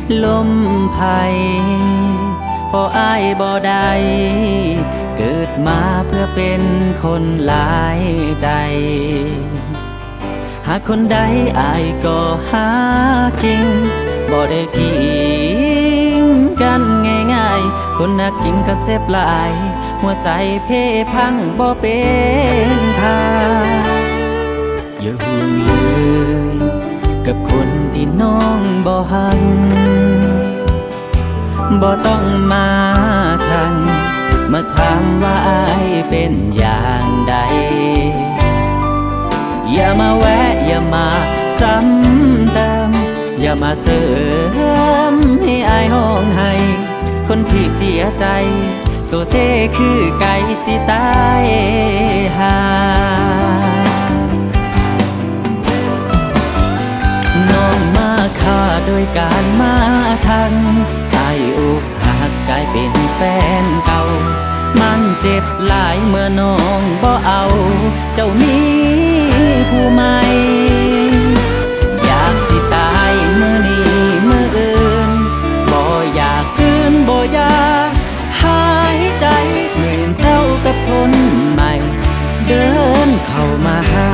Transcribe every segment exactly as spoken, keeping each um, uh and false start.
ลมไผ่พออายบ่ได้เกิดมาเพื่อเป็นคนหลายใจหากคนใดอายก็หาจริงบ่ได้ทิ้งกันง่ายๆคนนักจริงก็เจ็บหลายหัวใจเพพังบ่เป็นทางอย่าห่วงเลยกับคนที่น้องบ่หักบ่ต้องมาทันมาถามว่าอายเป็นอย่างใดอย่ามาแวะอย่ามาซ้ำเติมอย่ามาเสริมให้อายห้องให้คนที่เสียใจโซเซคือไก่สิตายหาน้องมาฆ่าโดยการมาทันตายอกหักกลายเป็นแฟนเก่ามันเจ็บหลายเมื่อน้องบ่เอาเจ้ามีผู้ใหม่อยากสิตายเมื่อนี้เมื่ออื่นบ่อยากตื่นบ่อยากหายใจเหมือนเจ้ากับคนใหม่เดินเข้ามาหา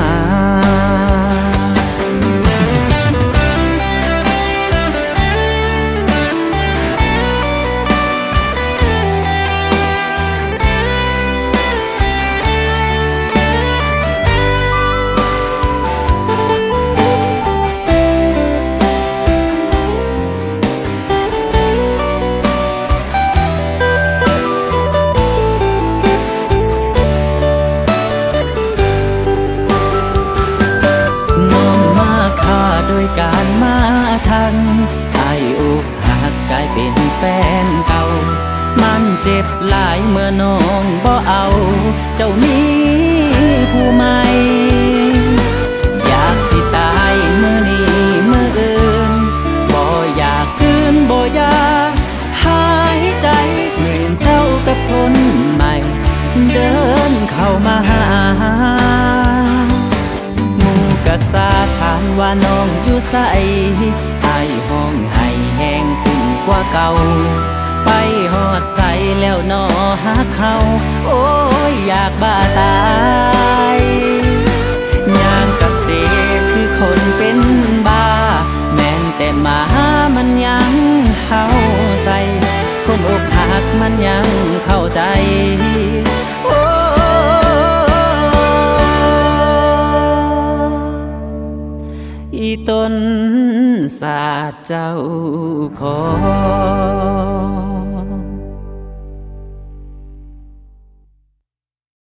การมาทันไอ้อกหักกลายเป็นแฟนเก่ามันเจ็บหลายเมื่อน้องบ่เอาเจ้ามีผู้ใหม่อยากสิตายเมื่อนี้เมื่ออื่นบ่อยากตื่นบ่อยากหายใจเหมือนเจ้ากับคนใหม่เดินเข้ามาหากะสาถามว่าน้องอยู่ไสอายห้องให้แห้งขึ้นกว่าเก่าไปหอดใสแล้วนอหาเขาโอ้ยอยากบ้าตายยางกะเสคือคนเป็นบ้าแม้นแต่หมามันยังเฮาใส่คนอกหักมันยังเข้าใจอีต้นศาสตร์เจ้าของ